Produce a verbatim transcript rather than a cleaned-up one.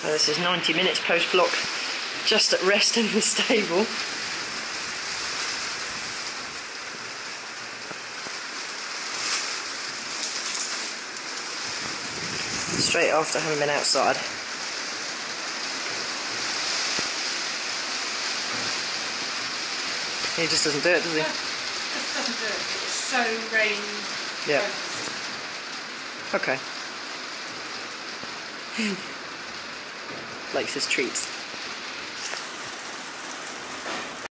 So this is ninety minutes post-block, just at rest in the stable. Straight after having been outside. He just doesn't do it, does he? No, just doesn't do it. It's so rain Yeah. focused. Okay. Likes his treats.